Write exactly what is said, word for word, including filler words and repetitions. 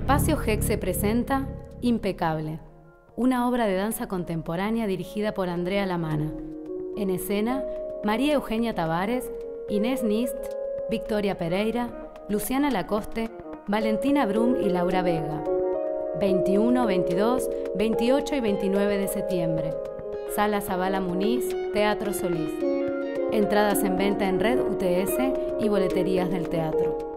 Espacio Hexe presenta Impecable, una obra de danza contemporánea dirigida por Andrea Lamana. En escena, María Eugenia Tavares, Inés Nist, Victoria Pereira, Luciana Lacoste, Valentina Brum y Laura Vega. veintiuno, veintidós, veintiocho y veintinueve de septiembre. Sala Zabala Muniz, Teatro Solís. Entradas en venta en Red U T S y boleterías del teatro.